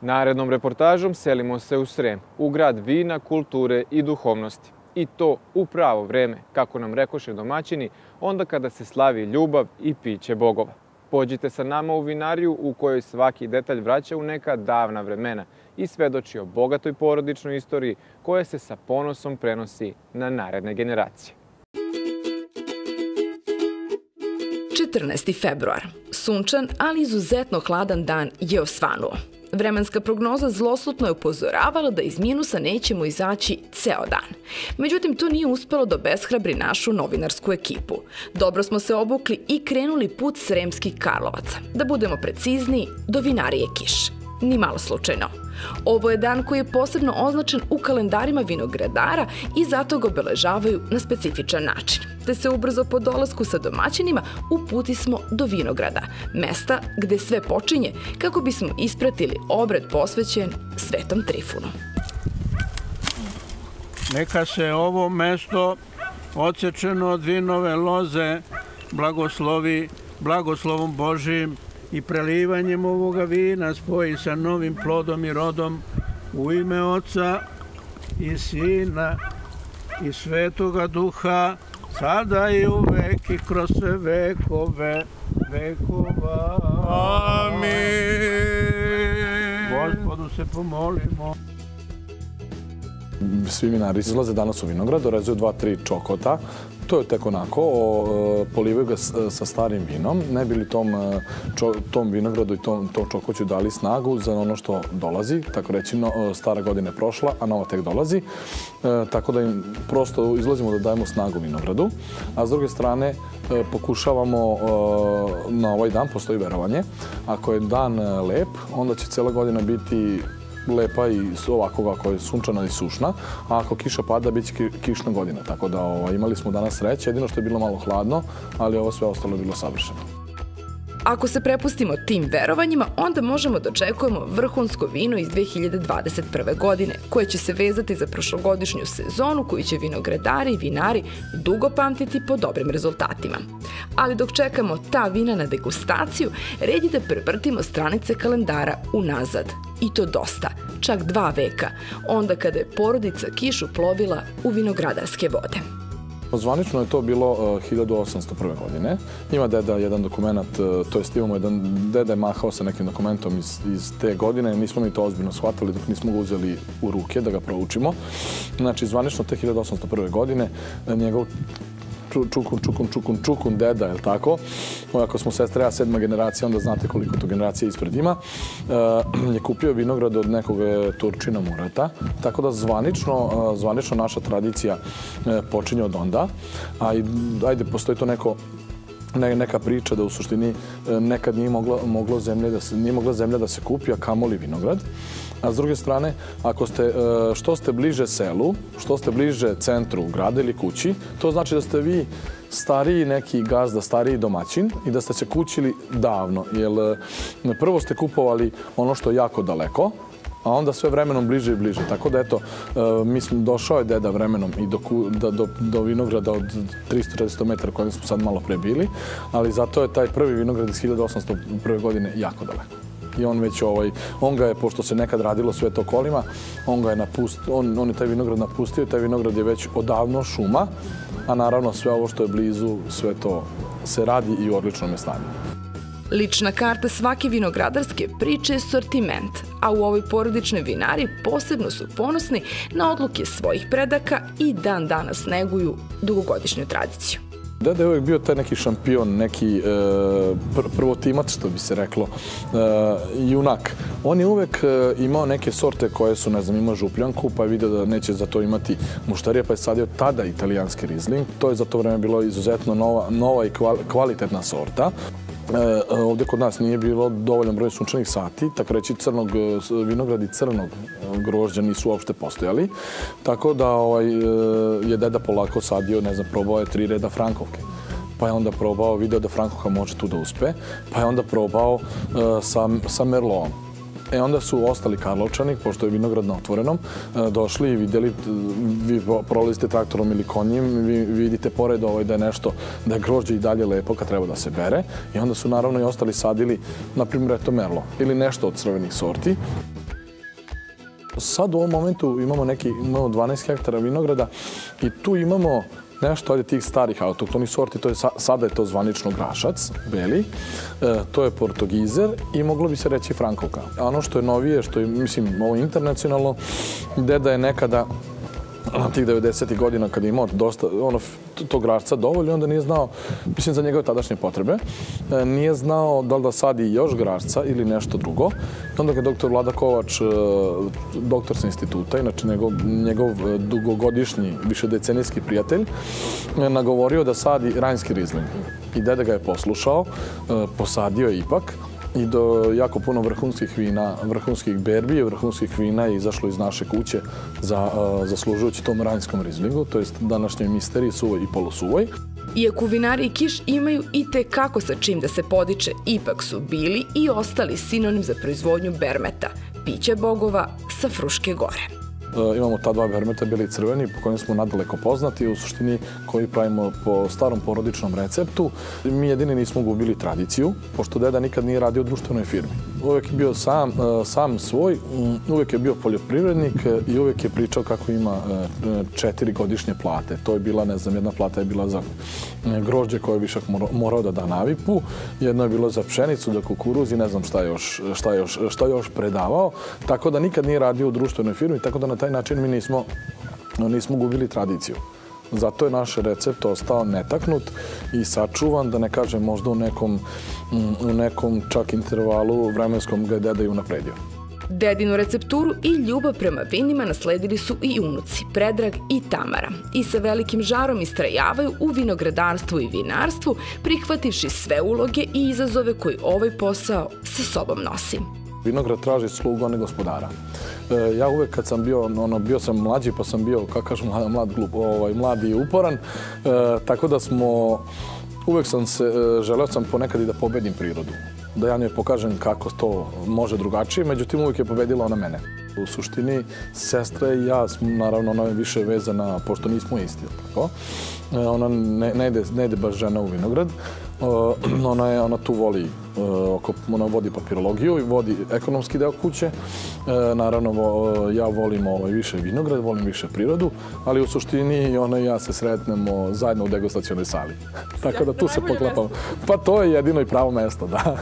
Narednom reportažom selimo se u Srem, u grad vina, kulture i duhovnosti. I to u pravo vreme, kako nam rekoše domaćini, onda kada se slavi ljubav i piće bogova. Pođite sa nama u vinariju u kojoj svaki detalj vraća u neka davna vremena i svedoči o bogatoj porodičnoj istoriji koja se sa ponosom prenosi na naredne generacije. četrnaesti februar. Sunčan, ali izuzetno hladan dan je osvanuo. Vremenska prognoza zloslutno je upozoravala da iz minusa nećemo izaći ceo dan. Međutim, to nije uspelo da obeshrabri našu novinarsku ekipu. Dobro smo se obukli i krenuli put Sremskih Karlovaca. Da budemo precizniji, do vinarije Kiš. Ni malo slučajno. Ovo je dan koji je posebno označen u kalendarima vinogradara i zato ga obeležavaju na specifičan način. Te se ubrzo po dolasku sa domaćinima uputi smo do vinograda, mesta gde sve počinje kako bismo ispratili obred posvećen Svetom Trifunu. Neka se ovo mesto odsečeno od vinove loze blagoslovi blagoslovom Božijim i prelivanjem ovoga vina spoji sa novim plodom i rodom u ime Oca i Sina i Svetoga Duha, sada i uvek i kroz sve vekove vekova. Amin. Gospodu se pomolimo. Svi vinari izlaze danas u vinograd, dorezuju dva, tri čokota. To je tek onako, polivaju ga sa starim vinom, ne bi li tom, tom vinogradu i tom, tom čokoću dali snagu za ono što dolazi, tako reći, no, stara godina je prošla, a nova tek dolazi. E, tako da im prosto izlazimo da dajemo snagu vinogradu, a s druge strane e, pokušavamo e, na ovaj dan, postoji verovanje, ako je dan lep, onda će cijela godina biti lepa i ovako kako je sunčana i sušna, a ako kiša pada, bit će kišna godina. Tako da o, imali smo danas sreće, jedino što je bilo malo hladno, ali ovo sve ostalo je bilo savršeno. Ako se prepustimo tim verovanjima, onda možemo da očekujemo vrhunsko vino iz dve hiljade dvadeset prve. godine, koje će se vezati za prošlogodišnju sezonu koju će vinogradari i vinari dugo pamtiti po dobrim rezultatima. Ali dok čekamo ta vina na degustaciju, red je da prevrtimo stranice kalendara unazad. I to dosta, čak dva veka, onda kada je porodica Kiš uplovila u vinogradarske vode. Zvanično je to bilo hiljadu osamsto prve. godine. Ima deda jedan dokument, to jest imamo jedan, deda je mahao sa nekim dokumentom iz, iz te godine, nismo mi to ozbiljno shvatili dok nismo ga uzeli u ruke da ga proučimo. Znači, zvanično te hiljadu osamsto prve. godine njegov čukun, čukun, čukun, čukun, deda, je li tako? Ako smo sestre, ja sedma generacija, onda znate koliko to generacija ispred ima. E, je kupio vinograd od nekog Turčina Murata, tako da zvanično, zvanično naša tradicija počinje od onda. A i, ajde, postoji to neko neka priča da u suštini nekad nije mogla, moglo zemlje da se, nije mogla zemlja da se kupi, a kamoli vinograd. A s druge strane, ako ste, što ste bliže selu, što ste bliže centru grada ili kući, to znači da ste vi stariji neki gazda, stariji domaćin i da ste se kućili davno. Jer prvo ste kupovali ono što je jako daleko, a onda sve vremenom bliže i bliže. Tako da, eto, mi smo, došao je deda vremenom i do, do, do vinograda od tristo do četiristo metara kojim smo sad malo pre bili, ali zato je taj prvi vinograd iz hiljadu osamsto prve. godine jako daleko. I on već, ovaj, on ga je, pošto se nekad radilo sve to kolima, on ga je napustio, on, on je taj vinograd napustio i taj vinograd je već odavno šuma, a naravno sve ovo što je blizu, sve to se radi i u odličnom je stanju. Lična karta svake vinogradarske priče je sortiment, a u ovoj porodičnoj vinari posebno su ponosni na odluke svojih predaka i dan danas neguju dugogodišnju tradiciju. Deda je uvijek bio taj neki šampion, neki e, pr prvotimac, što bi se reklo, e, junak. On je uvijek e, imao neke sorte koje su, ne znam, imao župljanku, pa je vidio da neće za to imati muštarije, pa je sadio tada italijanski Riesling. To je za to vreme bilo izuzetno nova, nova i kval kvalitetna sorta. E, ovdje kod nas nije bilo dovoljan broj sunčanih sati, tako reći crnog vinogradi crnog grožđa nisu uopšte postojali. Tako da ovaj, je deda polako sadio, ne znam, probao je tri reda Frankovke. Pa je onda probao, video da Frankovka može tu da uspe, pa je onda probao uh, sa, sa Merlotom. E onda su ostali Karlovčani, pošto je vinograd na otvorenom, došli i vidjeli, vi prolazite traktorom ili konjim, vi vidite pored ovaj da je nešto, da je grožđe i dalje lepo kad treba da se bere. I onda su naravno i ostali sadili, na primjer, eto Merlo ili nešto od crvenih sorti. Sad u ovom momentu imamo neki, imamo dvanaest hektara vinograda i tu imamo nešto od tih starih autohtonih sorti, to je, sada je to zvanično grašac, beli, e, to je portugizer i moglo bi se reći frankovka. A ono što je novije, što je, mislim, ovo internacionalno, deda je nekada tih devedesetih godina kad je imao dosta ono, tog grašca dovoljno, onda nije znao, mislim za njegove tadašnje potrebe, e, nije znao da li da sadi još grašca ili nešto drugo. I onda ga doktor Vlada Kovač, e, doktor sa instituta, inače njegov, njegov dugogodišnji, višedecenijski prijatelj, e, nagovorio da sadi rajnski rizling. I deda ga je poslušao, e, posadio je ipak, i do jako puno vrhunskih vina, vrhunskih berbi i vrhunskih vina je izašlo iz naše kuće za, uh, zaslužujući tom rajnskom rizlingu, to jest današnjoj misteriji, suvoj i polusuvoj. Iako vinari Kiš imaju i te kako sa čim da se podiče, ipak su bili i ostali sinonim za proizvodnju bermeta, pića bogova sa Fruške gore. Imamo ta dva bermeta, bili i crveni, po kojim smo nadaleko poznati, u suštini koji pravimo po starom porodičnom receptu. Mi jedini nismo gubili tradiciju, pošto deda nikad nije radio u društvenoj firmi. Uvek je bio sam, sam svoj, uvek je bio poljoprivrednik i uvek je pričao kako ima četiri godišnje plate. To je bila, ne znam, jedna plata je bila za grožđe koje je višak morao da da navipu, jedno je bilo za pšenicu, za kukuruz i ne znam šta još, šta još, šta još predavao, tako da nikad nije radio u društvenoj firmi, tako da na taj način mi nismo, nismo gubili tradiciju. Zato je naš recept ostao netaknut i sačuvan, da ne kažem možda u nekom, u nekom čak intervalu vremenskom ga je deda i unapredio. Dedinu recepturu i ljubav prema vinima nasledili su i unuci, Predrag i Tamara, i sa velikim žarom istrajavaju u vinogradarstvu i vinarstvu, prihvativši sve uloge i izazove koji ovaj posao sa sobom nosi. Vinograd traži slugu, a ne gospodara. E, ja uvek kad sam bio, ono, bio sam mlađi, pa sam bio, kako kažem, mlad, glup, ovaj, mladi i uporan, e, tako da smo, uvek sam se, e, želeo sam ponekad i da pobedim prirodu. Da ja njoj pokažem kako to može drugačije, međutim uvijek je pobedila ona mene. U suštini, sestra i ja smo, naravno, ona je više vezana, pošto nismo isti, tako. Ona ne, ne, ide, ne ide baš žena u vinograd. Ona, je, ona tu voli, ona vodi papirologiju i vodi ekonomski deo kuće. Naravno, ja volim ovaj više vinograd, volim više prirodu, ali u suštini ona i ja se sretnemo zajedno u degustacionoj sali. Tako da tu se poklapamo. Pa to je jedino i pravo mesto, da.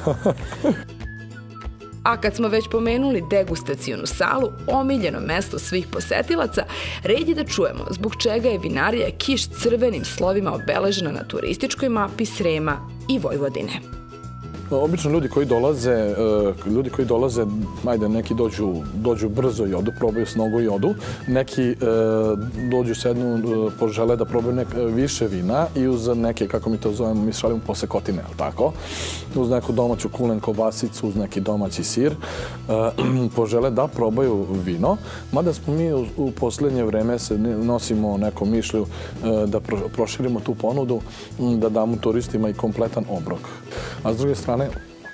A kad smo već pomenuli degustacionu salu, omiljeno mesto svih posetilaca, red je da čujemo zbog čega je vinarija Kiš crvenim slovima obeležena na turističkoj mapi Srema i Vojvodine. Obično ljudi koji dolaze, ljudi koji dolaze, ajde, neki dođu, dođu brzo i odu, probaju s nogu i odu. Neki dođu sednu, požele da probaju nek, više vina i uz neke, kako mi to zovemo, mi šalimo posekotine, ali tako? Uz neku domaću kulen kobasicu, uz neki domaći sir, požele da probaju vino. Mada smo mi u, u posljednje vreme se nosimo neku mišlju da pro, proširimo tu ponudu, da damo turistima i kompletan obrok. A s druge strane,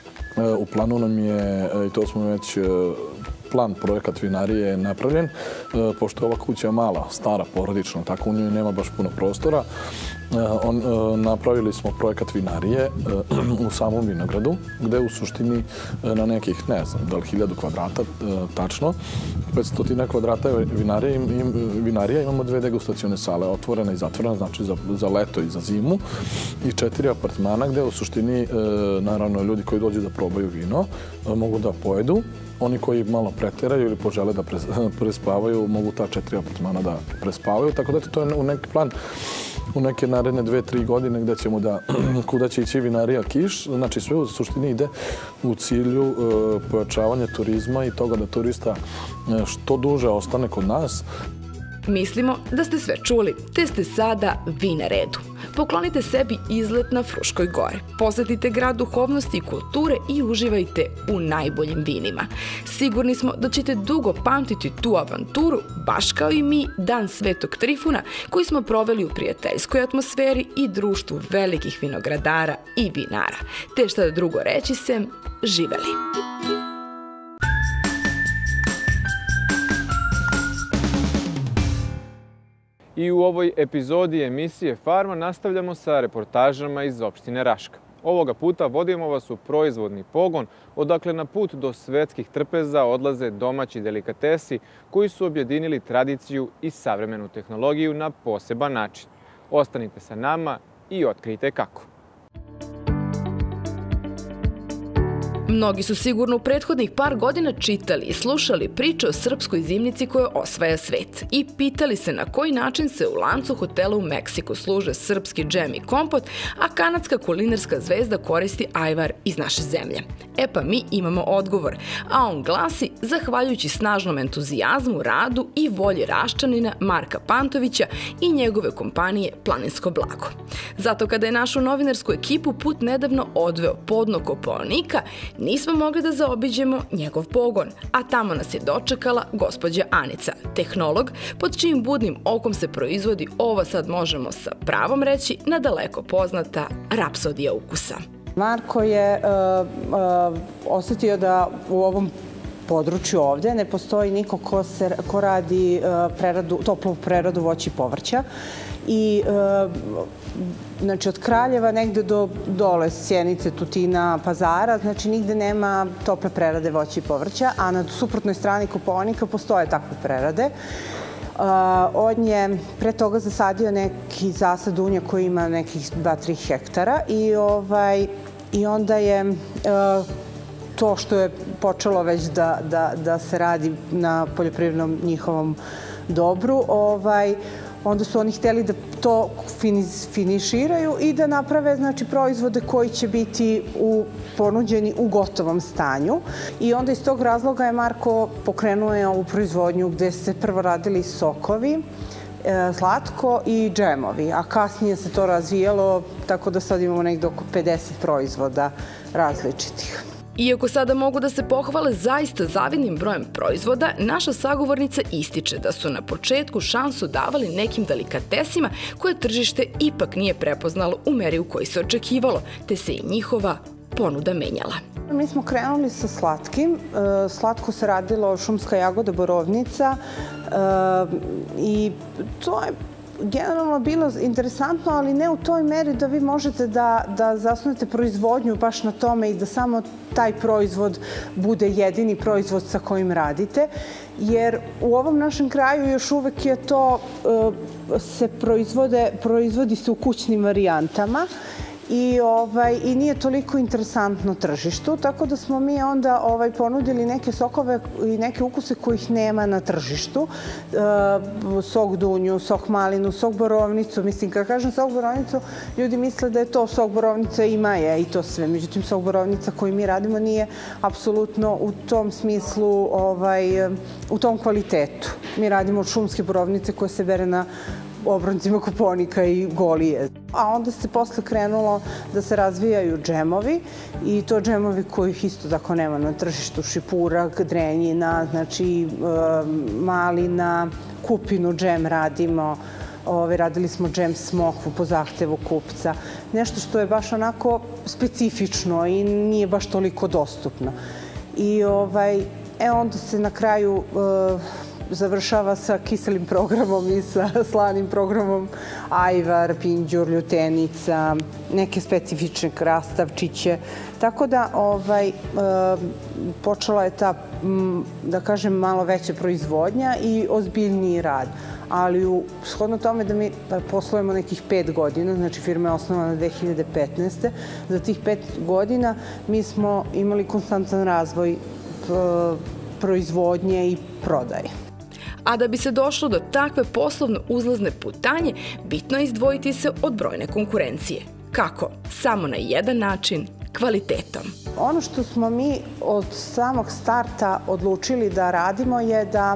u planu nam je, i to smo već, plan, projekat vinarije je napravljen, pošto je ova kuća mala, stara, porodična, tako u njoj nema baš puno prostora. On, napravili smo projekat vinarije u samom vinogradu, gde u suštini na nekih, ne znam, da li hiljadu kvadrata, tačno, petsto kvadrata vinarije, im, vinarija, imamo dve degustacione sale, otvorena i zatvorena, znači za, za leto i za zimu, i četiri apartmana gde u suštini, naravno, ljudi koji dođu da probaju vino mogu da pojedu. Oni koji malo preteraju ili požele da prespavaju, mogu ta četiri apartmana da prespavaju. Tako da to je u neki plan, u neke naredne dve, tri godine gde ćemo da, kuda će ići vinarija Kiš. Znači sve u suštini ide u cilju e, pojačavanja turizma i toga da turista što duže ostane kod nas. Mislimo da ste sve čuli, te ste sada vi na redu. Poklonite sebi izlet na Fruškoj gori. Posetite grad duhovnosti i kulture i uživajte u najboljim vinima. Sigurni smo da ćete dugo pamtiti tu avanturu, baš kao i mi, Dan Svetog Trifuna, koji smo proveli u prijateljskoj atmosferi i društvu velikih vinogradara i vinara. Te šta da drugo reći sem, živeli! I u ovoj epizodi emisije Farma nastavljamo sa reportažama iz opštine Raška. Ovoga puta vodimo vas u proizvodni pogon, odakle na put do svetskih trpeza odlaze domaći delikatesi koji su objedinili tradiciju i savremenu tehnologiju na poseban način. Ostanite sa nama i otkrijte kako. Mnogi su sigurno u prethodnih par godina čitali i slušali priče o srpskoj zimnici koja osvaja svet i pitali se na koji način se u lancu hotela u Meksiku služe srpski džem i kompot, a kanadska kulinarska zvezda koristi ajvar iz naše zemlje. E pa mi imamo odgovor, a on glasi zahvaljujući snažnom entuzijazmu, radu i volji Raščanina Marka Pantovića i njegove kompanije Planinsko blago. Zato kada je našu novinarsku ekipu put nedavno odveo podno Kopaonika, nismo mogli da zaobiđemo njegov pogon, a tamo nas je dočekala gospođa Anica, tehnolog, pod čijim budnim okom se proizvodi ova, sad možemo sa pravom reći, nadaleko poznata rapsodija ukusa. Marko je uh, uh, osjetio da u ovom području ovde ne postoji niko ko, se, ko radi uh, preradu, toplu preradu voća i povrća. I uh, znači od Kraljeva negde do dole Sjenice, Tutina, Pazara, znači nigde nema tople prerade voća i povrća, a na suprotnoj strani Kopaonika postoje takve prerade. Uh, on je pre toga zasadio neki zasad unja koji ima nekih dva do tri hektara i, ovaj, i onda je uh, to što je počelo već da, da, da se radi na poljoprivrednom njihovom dobru, ovaj, onda su oni hteli da to finiširaju i da naprave znači, proizvode koji će biti u, ponuđeni u gotovom stanju. I onda iz tog razloga je Marko pokrenuo ovu proizvodnju gde se prvo radili sokovi, e, slatko i džemovi, a kasnije se to razvijalo tako da sad imamo nekde oko pedeset proizvoda različitih. Iako sada mogu da se pohvale zaista zavidnim brojem proizvoda, naša sagovornica ističe da su na početku šansu davali nekim delikatesima koje tržište ipak nije prepoznalo u meri u kojoj se očekivalo, te se i njihova ponuda menjala. Mi smo krenuli sa slatkim. Slatko se radilo šumska jagoda, borovnica i to je generalno bilo interesantno, ali ne u toj meri da vi možete da, da zasnujete proizvodnju baš na tome i da samo taj proizvod bude jedini proizvod sa kojim radite. Jer u ovom našem kraju još uvek je to, se proizvode, proizvodi se u kućnim varijantama i, ovaj, i nije toliko interesantno tržištu, tako da smo mi onda ovaj, ponudili neke sokove i neke ukuse kojih nema na tržištu. E, sok dunju, sok malinu, sok borovnicu. Mislim, kad kažem sok borovnicu, ljudi misle da je to sok borovnica i maja i to sve. Međutim, sok borovnica koji mi radimo nije apsolutno u tom smislu, ovaj, u tom kvalitetu. Mi radimo od šumske borovnice koje se bere na obroncima Kopaonika i Golije. A onda se posle krenulo da se razvijaju džemovi i to džemovi kojih isto tako nema na tržištu, šipurak, drenjina, znači malina, kupinu džem radimo. Ove, radili smo džem smokvu po zahtevu kupca. Nešto što je baš onako specifično i nije baš toliko dostupno. I ovaj, e, onda se na kraju završava sa kiselim programom i sa slanim programom ajvar, pinđur, ljutenica, neke specifične krastavčiće. Tako da ovaj, e, počela je ta, m, da kažem, malo veća proizvodnja i ozbiljniji rad. Ali u, shodno tome da mi poslujemo nekih pet godina, znači firma je osnovana dve hiljade petnaeste. Za tih pet godina mi smo imali konstantan razvoj p, proizvodnje i prodaje. A da bi se došlo do takve poslovno uzlazne putanje, bitno je izdvojiti se od brojne konkurencije. Kako? Samo na jedan način, kvalitetom. Ono što smo mi od samog starta odlučili da radimo je da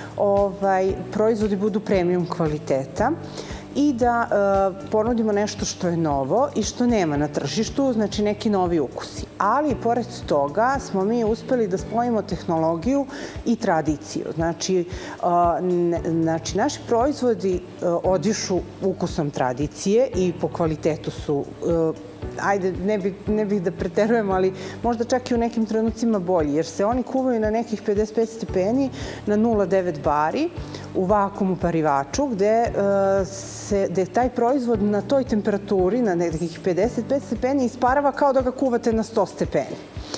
ovaj, proizvodi budu premium kvaliteta i da e, ponudimo nešto što je novo i što nema na tržištu, znači neki novi ukusi. Ali, pored toga, smo mi uspeli da spojimo tehnologiju i tradiciju. Znači, e, ne, znači naši proizvodi e, odišu ukusom tradicije i po kvalitetu su e, ajde, ne bih, ne bih da preterujemo, ali možda čak i u nekim trenucima bolji, jer se oni kuvaju na nekih pedeset pet stepeni na nula zarez devet bari u vakuumu parivaču, gde, se, gde taj proizvod na toj temperaturi, na nekih pedeset pet stepeni, isparava kao da ga kuvate na sto stepeni.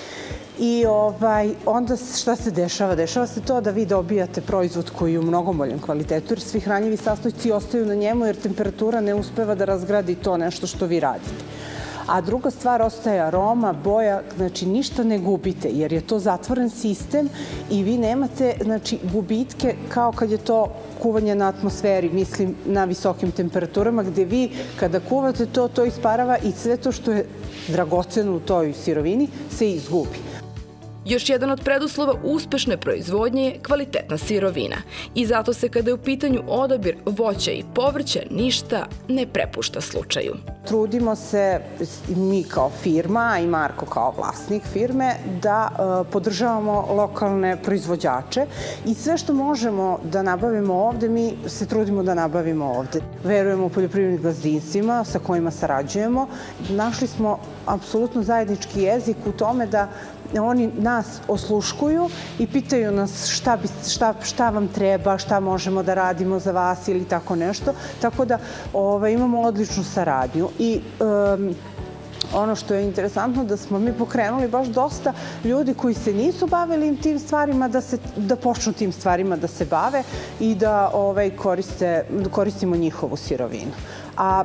I ovaj, onda šta se dešava? Dešava se to da vi dobijate proizvod koji je u mnogo boljem kvalitetu, jer svi hranjivi sastojci ostaju na njemu, jer temperatura ne uspeva da razgradi to nešto što vi radite. A druga stvar, ostaje aroma, boja, znači ništa ne gubite, jer je to zatvoren sistem i vi nemate, znači, gubitke kao kad je to kuvanje na atmosferi, mislim na visokim temperaturama, gde vi kada kuvate to, to isparava i sve to što je dragoceno u toj sirovini se izgubi. Još jedan od preduslova uspešne proizvodnje je kvalitetna sirovina i zato se kada je u pitanju odabir voća i povrća ništa ne prepušta slučaju. Trudimo se, mi kao firma i Marko kao vlasnik firme, da podržavamo lokalne proizvođače i sve što možemo da nabavimo ovde, mi se trudimo da nabavimo ovde. Verujemo u poljoprivrednim gazdinstvima sa kojima sarađujemo. Našli smo apsolutno zajednički jezik u tome da oni nas osluškuju i pitaju nas šta, bi, šta, šta vam treba, šta možemo da radimo za vas ili tako nešto. Tako da ovaj, imamo odličnu saradnju. I um, ono što je interesantno da smo mi pokrenuli baš dosta ljudi koji se nisu bavili tim stvarima da, se, da počnu tim stvarima da se bave i da ovaj, koriste, koristimo njihovu sirovinu. A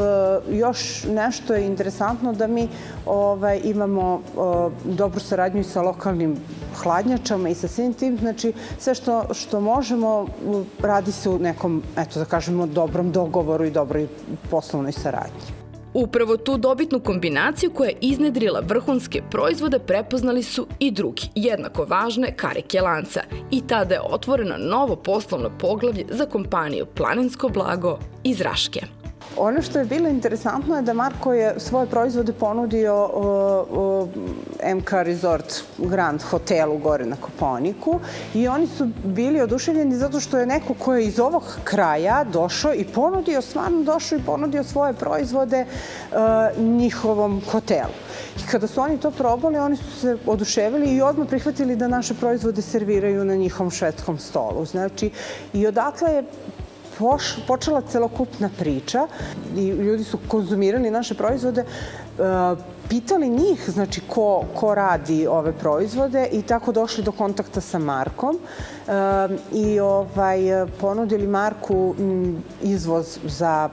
e, još nešto je interesantno da mi ovaj, imamo e, dobru saradnju i sa lokalnim hladnjačama i sa svim tim. Znači, sve što, što možemo radi se u nekom, eto da kažemo, dobrom dogovoru i dobroj poslovnoj saradnji. Upravo tu dobitnu kombinaciju koja je iznedrila vrhunske proizvode prepoznali su i drugi, jednako važne karike lanca. I tada je otvoreno novo poslovno poglavlje za kompaniju Planinsko blago iz Raške. Ono što je bilo interesantno je da Marko je svoje proizvode ponudio uh, uh, M K Resort Grand hotelu gore na Kopaoniku i oni su bili oduševljeni zato što je neko ko je iz ovog kraja došao i ponudio, stvarno došao i ponudio svoje proizvode uh, njihovom hotelu. I kada su oni to probali, oni su se oduševili i odmah prihvatili da naše proizvode serviraju na njihovom švedskom stolu. Znači, i odatle je počela celokupna priča i ljudi su konzumirali naše proizvode, pitali njih, znači, ko, ko radi ove proizvode i tako došli do kontakta sa Markom i ovaj, ponudili Marku izvoz za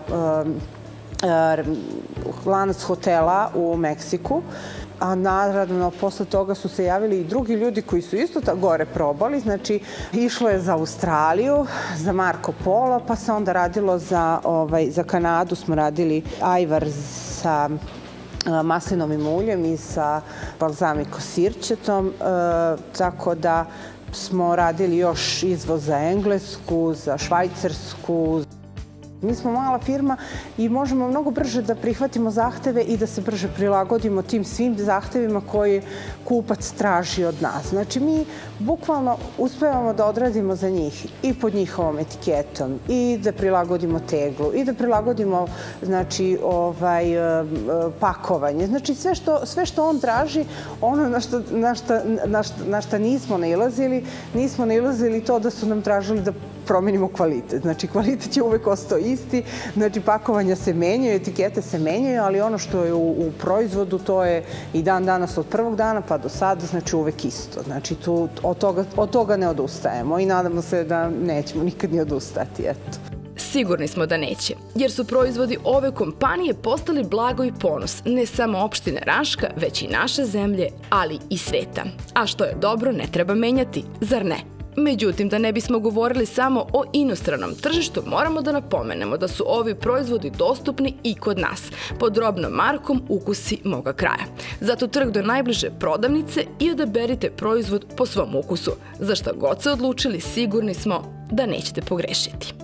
lanac hotela u Meksiku. A naravno, posle toga su se javili i drugi ljudi koji su isto gore probali. Znači, išlo je za Australiju, za Marco Polo, pa se onda radilo za, ovaj, za Kanadu, smo radili ajvar sa maslinovim uljem i sa balzamiko sirćetom, e, tako da smo radili još izvoz za Englesku, za Švajcarsku. Mi smo mala firma i možemo mnogo brže da prihvatimo zahteve i da se brže prilagodimo tim svim zahtevima koje kupac traži od nas. Znači, mi bukvalno uspevamo da odradimo za njih i pod njihovom etiketom i da prilagodimo teglu i da prilagodimo, znači, ovaj, pakovanje. Znači, sve što, sve što on traži, ono na šta, na šta, na šta, na šta nismo nailazili, nismo nailazili to da su nam tražili da promenimo kvalitet. Znači, kvalitet je uvek ostao isti, znači, pakovanja se menjaju, etikete se menjaju, ali ono što je u, u proizvodu, to je i dan danas od prvog dana pa do sada, znači, uvek isto. Znači, tu, od, toga, od toga ne odustajemo i nadamo se da nećemo nikad ni odustati, eto. Sigurni smo da neće, jer su proizvodi ove kompanije postali blago i ponos ne samo opštine Raška, već i naše zemlje, ali i sveta. A što je dobro, ne treba menjati, zar ne? Međutim, da ne bismo govorili samo o inostranom tržištu, moramo da napomenemo da su ovi proizvodi dostupni i kod nas, pod robnom markom Ukusi moga kraja. Zato trg do najbliže prodavnice i odaberite proizvod po svom ukusu. Za šta god se odlučili, sigurni smo da nećete pogrešiti.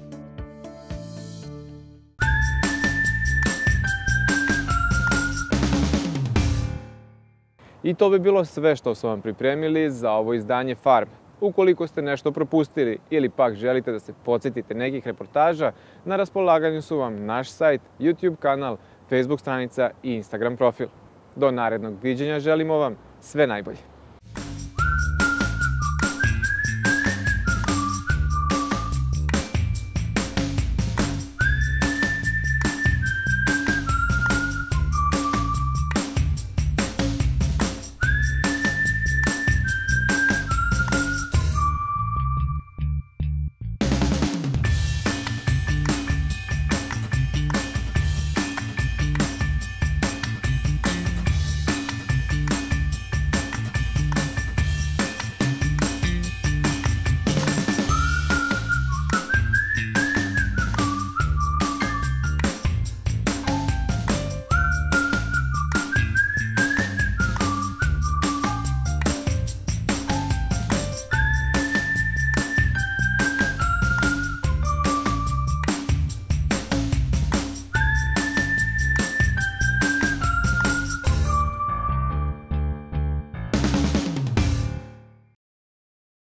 I to bi bilo sve što smo vam pripremili za ovo izdanje Farme. Ukoliko ste nešto propustili ili pak želite da se podsjetite nekih reportaža, na raspolaganju su vam naš sajt, YouTube kanal, Facebook stranica i Instagram profil. Do narednog viđenja želimo vam sve najbolje.